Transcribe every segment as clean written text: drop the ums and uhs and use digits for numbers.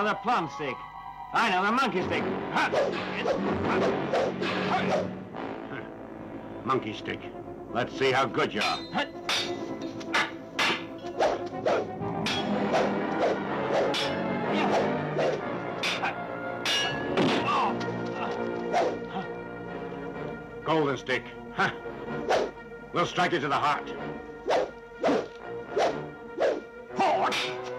know the plum stick. I know the monkey stick. Monkey stick. Let's see how good you are. Golden stick. We'll strike it to the heart. Forward!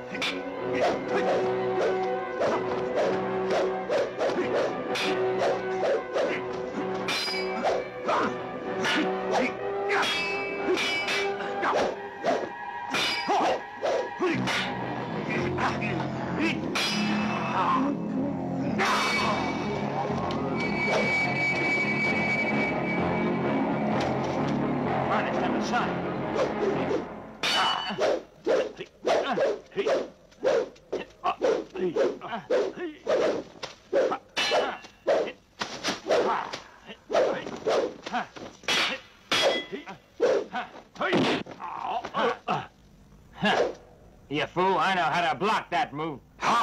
You fool, I know how to block that move.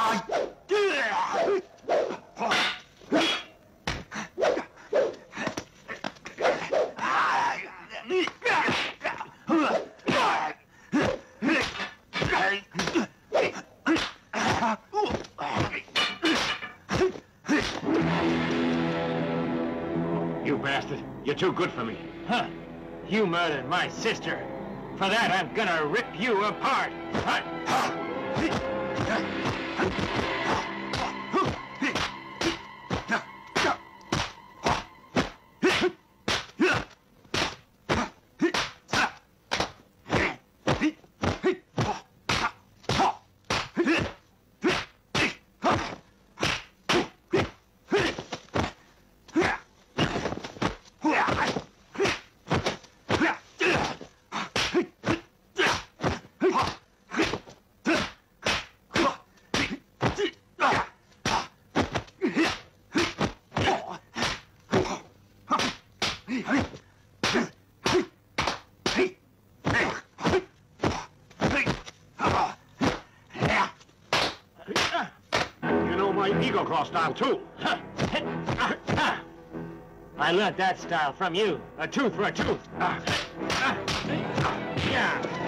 You bastard, you're too good for me. Huh. You murdered my sister. For that, I'm gonna rip you apart. Eagle Claw style, too. I learned that style from you. A tooth for a tooth. Yeah.